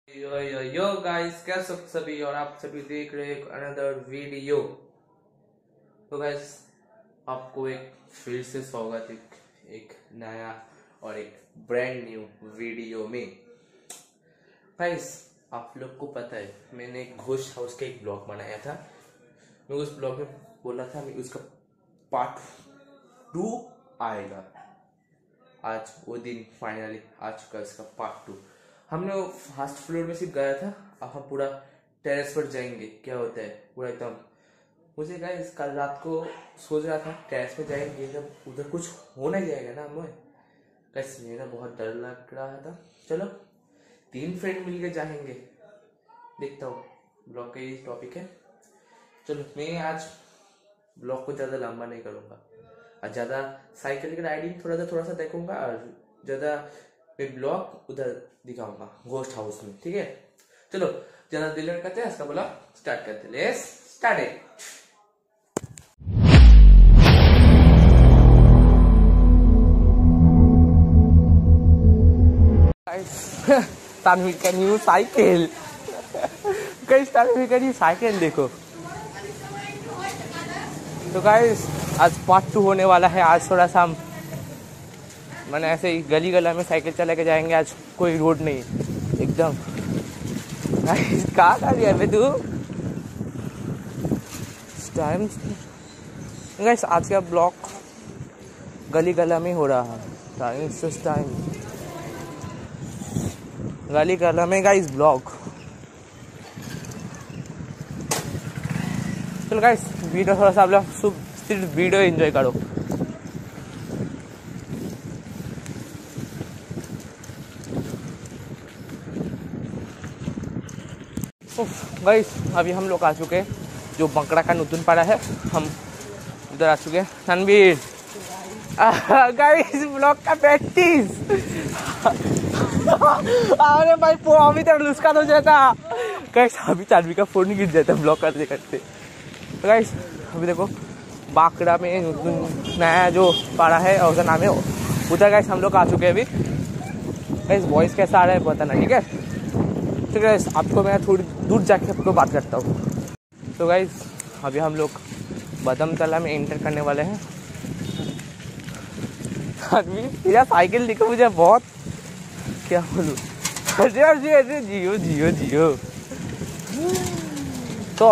Yo guys, कैसे हो सभी और आप सभी देख रहे हैं अनदर वीडियो। तो गाइस, आपको एक फिर से स्वागत है एक नया और एक ब्रांड न्यू वीडियो में। गाइस, आप लोग को पता है मैंने एक घोस्ट हाउस का एक ब्लॉग बनाया था। मैं उस ब्लॉग में बोला था मैं उसका पार्ट 2 आएगा। आज वो दिन फाइनली आ चुका है, इसका पार्ट 2। हमने फर्स्ट फ्लोर में सिर्फ गया था, अब हम पूरा टेरेस पर जाएंगे। क्या होता है पूरा एकदम, मुझे गाइस कल रात को सोच रहा था टेरेस पे जाएंगे जब उधर कुछ हो नहीं जाएगा ना हमें। गाइस मेरा बहुत डर लग रहा था। चलो 3 फ्रेंड मिलके जाएंगे, देखता हूँ। ब्लॉग का ये टॉपिक है। चलो मैं आज ब्लॉग को ज़्यादा लंबा नहीं करूँगा और ज़्यादा साइकिल की राइडिंग थोड़ा सा देखूंगा और ज़्यादा मैं ब्लॉग उधर दिखाऊंगा घोस्ट हाउस में। ठीक है, चलो ज़्यादा दिल नहीं करते हैं, इसका ब्लॉग स्टार्ट करते हैं। Let's start it. तानवीर का न्यू साइकिल। गाइस तानवीर का न्यू साइकिल देखो। तो गाइस आज पार्ट 2 होने वाला है। आज थोड़ा सा हम मैंने ऐसे ही गली गला में साइकिल चला के जाएंगे। आज कोई रोड नहीं एकदम। कहाँ कर रही है तू? टाइम गाइस आज का ब्लॉग गली गला में हो रहा है। टाइम गली गला में गाइस ब्लॉग। चलो गाइस वीडियो थोड़ा सा आप लोग सिर्फ वीडियो एंजॉय करो। गाइस अभी हम लोग आ चुके हैं जो बंकड़ा का नूतन पाड़ा है। हम उधर आ चुके हैं। तनवीर गाइस ब्लॉग का प्रैक्टिस। अरे भाई अभी तक लुस्का हो जाता। गाइस अभी तनवीर का फोन गिर जाता है ब्लॉग करते करते। तो गाइस अभी देखो बांकड़ा में नया जो पाड़ा है और उसका नाम है उधर। गाइस हम लोग आ चुके हैं अभी। गाइस वॉइस कैसा आ रहा है बताना, ठीक है? तो गाइस आपको मैं थोड़ी दूर जाके आपको बात करता हूँ। तो गाइस अभी हम लोग बदम तला में एंटर करने वाले हैं। मेरा साइकिल देखो, मुझे बहुत क्या बोलूँ। अरे जियो जियो जियो। तो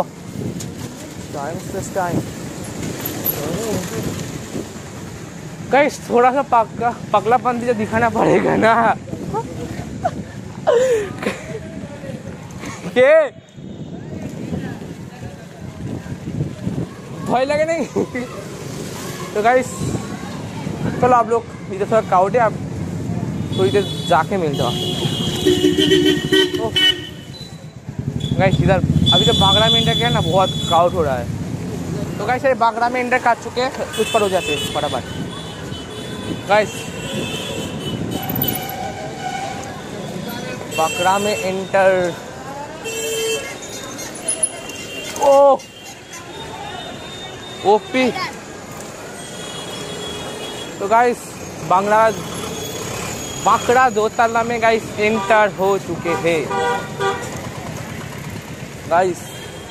टाइम गाइस थोड़ा सा पगलापन तो दिखाना पड़ेगा ना। भय लगे नहीं। तो गाइस चलो आप लोग इधर थोड़ा क्राउड है, आप तो इधर जाके मिल जाओ। गाइस इधर अभी तो बांकड़ा में एंटर किया ना, बहुत क्राउड हो रहा है। तो गाइस ये बांकड़ा में एंटर कर चुके हैं, उस पर हो जाते हैं फटाफट। गाइस बांकड़ा में एंटर। ओपी। तो गाइस बांकड़ा 2 ताला में गाइस एंटर हो चुके हैं। गाइस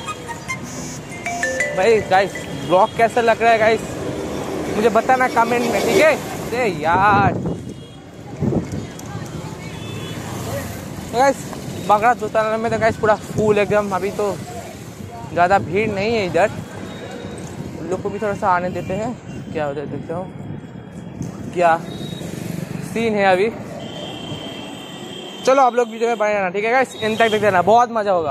भाई गाइस ब्लॉग कैसा लग रहा है गाइस मुझे बताना कमेंट में, ठीक है? अरे यार तो गाइस बांकड़ा 2 ताला में तो गाइस पूरा फुल एकदम। अभी तो ज़्यादा भीड़ नहीं है इधर, उन लोग को भी थोड़ा सा आने देते हैं। क्या होता है देखता हूँ क्या सीन है अभी। चलो आप लोग वीडियो में बने रहना, ठीक है गाइस? एंड तक देख देना, बहुत मजा होगा।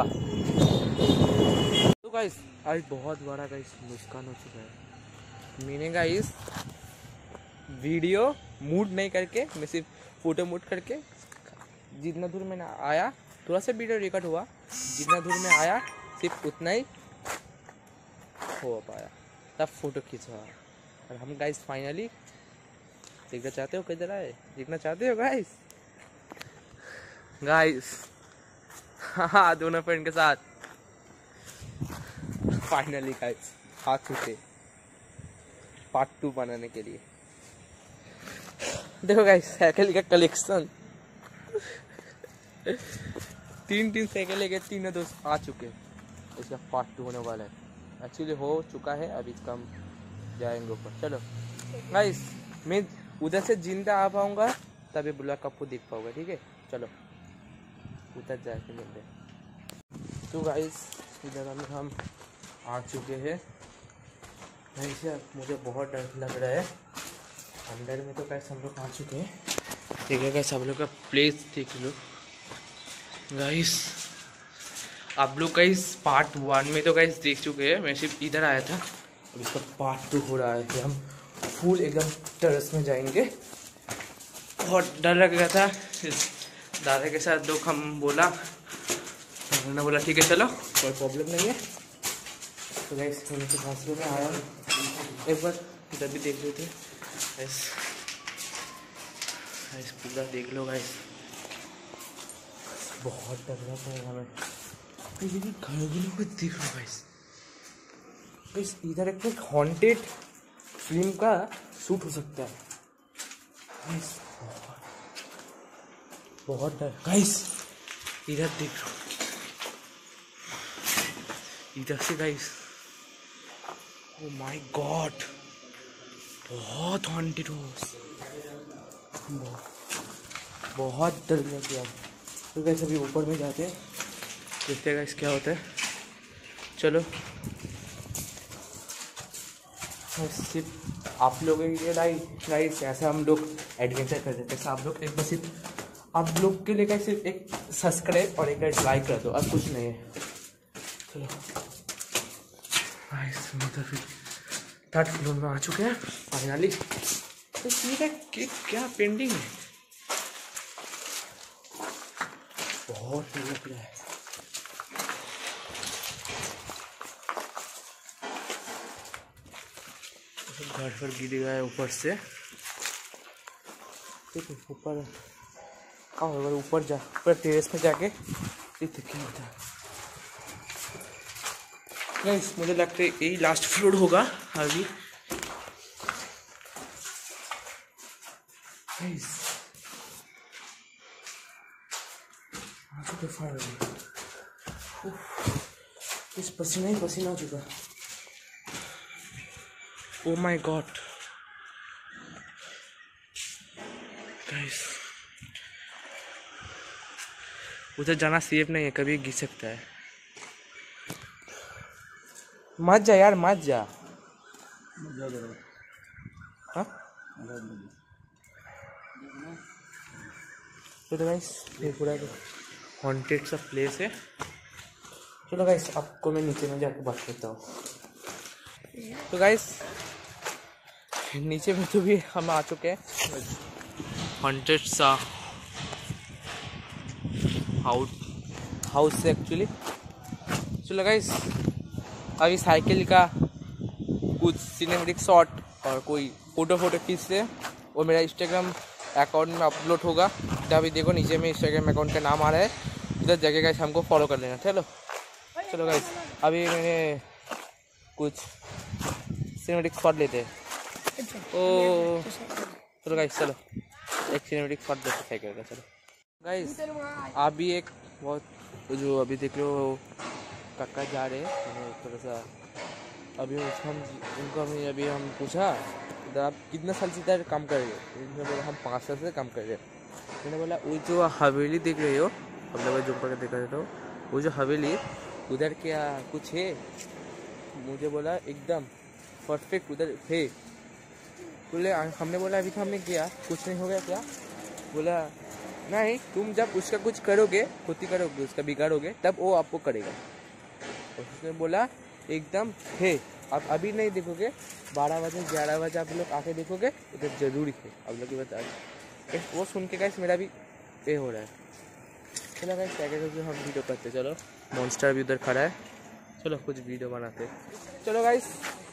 तो गाइस आज बहुत बड़ा गाइस नुकसान हो चुका है। मैंने गाइस वीडियो मूड नहीं करके, मैं सिर्फ फोटो मूड करके जितना दूर मैंने आया थोड़ा सा वीडियो रिकॉर्ड हुआ, जितना दूर में आया सिर्फ उतना ही हो पाया, तब फोटो खींचा। और हम गाइस फाइनली देखना चाहते हो किधर आए, देखना चाहते हो गाइस? हाँ दोनों फ्रेंड के साथ फाइनली गाइस आ चुके पार्ट 2 बनाने के लिए। देखो गाइस साइकिल का कलेक्शन। तीन साइकिल लेके तीनों दोस्त आ चुके। इसका पार्ट 2 होने वाला है, एक्चुअली हो चुका है, अभी इसका हम जाएंगे ऊपर। चलो गाइस, मैं उधर से जिंदा आ पाऊंगा तभी ब्लॉग आपको देख पाऊंगा, ठीक है? चलो उधर जाके मिलते हैं। तो गाइस इधर हम आ चुके हैं। ऐसे मुझे बहुत डर लग रहा है अंदर में। तो कैसे हम लोग आ चुके हैं, ठीक है गाइस? आप लोग का प्लेस देख लो गाइस। आप लोग गाइस पार्ट 1 में तो गाइस देख चुके हैं, मैं सिर्फ इधर आया था। अब इसका पार्ट 2 हो रहा है कि हम फुल एकदम टेरेस में जाएंगे। बहुत डर लग रहा था दादा के साथ। लोग हम बोला, उन्होंने बोला ठीक है चलो कोई प्रॉब्लम नहीं है। तो गाइस मैं तो फासले में आया हूँ, एक बार इधर भी देख लेते गाइस। गाइस पूरा देख लो गाइस, बहुत डर रहा है हमें। ये घर भी लोग देख लो गाइस। गाइस इधर एक हॉन्टेड फिल्म का शूट हो सकता है गाइस। बहुत डर गाइस, इधर देख लो, इधर से गाइस। ओ माय गॉड, बहुत हॉन्टेड हो, बहुत डर लग गया। तो गाइस अभी ऊपर में जाते हैं, देखते हैं गाइस क्या होता है। चलो सिर्फ आप लोगों के लिए गाइस ऐसा हम लोग एडवेंचर कर देते हैं। आप लोग एक बार सिर्फ आप लोग के लिए सिर्फ एक सब्सक्राइब और एक लाइक कर दो, अब कुछ नहीं है। चलो गाइस मतलब फिर 3rd फ्लोर में आ चुके हैं फाइनली। तो सीधा क्या पेंडिंग है, बहुत लग रहा है। घर पर गिर गया है ऊपर से, ठीक है? ऊपर क्या होगा, ऊपर जा ऊपर टेरेस में जाके देखते क्या होता है। गाइस मुझे लगता है यही लास्ट फ्लोर होगा अभी। गाइस आ चुके फाइनली, इस पसीना ही पसीना हो चुका। ओ माय गॉड गाइस, उधर जाना सेफ नहीं है, कभी गिर सकता है। मत जा यार, मत जा। हाँ तो गाइस ये पूरा हॉन्टेड सा प्लेस है। चलो गाइस आपको मैं नीचे में जाकर बात करता हूँ। तो गाइस नीचे में तो भी हम आ चुके हैं हॉन्टेड सा हाउस से एक्चुअली। चलो गाइस अभी साइकिल का कुछ सिनेमेटिक शॉट और कोई फोटो खींचते हैं, वो मेरा इंस्टाग्राम अकाउंट में अपलोड होगा। तो अभी देखो नीचे में इंस्टाग्राम अकाउंट का नाम आ रहा है, उधर जगह गाइस हमको फॉलो कर लेना। चलो गाइस अभी मैंने कुछ सिनेमेटिक शॉट लेते हैं। ओ चलो गाइस, चलो एक सिनेमेटिक शॉट लेते साइकिल का। चलो गाइस अभी एक बहुत जो अभी देख लो काका जा रहे हैं थोड़ा सा। अभी उनको अभी हम पूछा आप कितना साल से इधर काम कर रहे हो? उन्होंने बोला हम 5 साल से काम कर रहे हैं। मैंने बोला वो जो हवेली देख रहे हो, हम लोग जो ऊपर देखा जाता हो, वो जो हवेली उधर क्या कुछ है? मुझे बोला एकदम परफेक्ट उधर है। बोले हमने बोला अभी तो हमने किया, कुछ नहीं हो गया क्या? बोला नहीं, तुम जब उसका कुछ करोगे, क्षति करोगे, उसका बिगाड़ोगे, तब वो आपको करेगा। उसने बोला एकदम है, आप अभी नहीं देखोगे, 12 बजे 11 बजे आप लोग आके देखोगे, उधर जरूरी है। आप लोग की बता दें, वो सुन के गाइस मेरा भी पे हो रहा है। चलो गाइस क्या कहते हम वीडियो करते, चलो मॉन्स्टर भी उधर खड़ा है, चलो कुछ वीडियो बनाते। चलो गाइस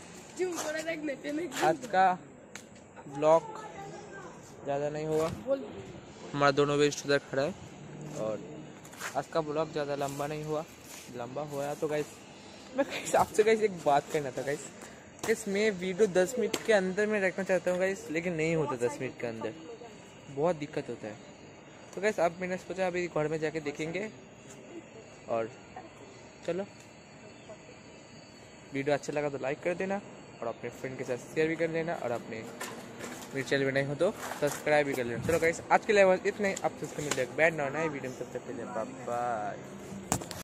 आज का ब्लॉग ज़्यादा नहीं होगा, हमारा दोनों बेस्ट उधर खड़ा है, और आज का ब्लॉग ज़्यादा लंबा नहीं हुआ। लंबा हुआ तो गाइस मैं आपसे गाइस एक बात करना था गाइस मैं वीडियो 10 मिनट के अंदर में रखना चाहता हूँ गाइस, लेकिन नहीं होता 10 मिनट के अंदर, बहुत दिक्कत होता है। तो गाइस अब मैंने सोचा अभी घर में जाके देखेंगे और चलो, वीडियो अच्छा लगा तो लाइक कर देना और अपने फ्रेंड के साथ शेयर भी कर देना और अपने मेरे चैनल में नहीं हो तो सब्सक्राइब भी कर लेना। चलो गाइस, आज के लिए इतना ही। आपसे मिलते हैं बैड नए वीडियो में, तब तक के लिए बाय बाय।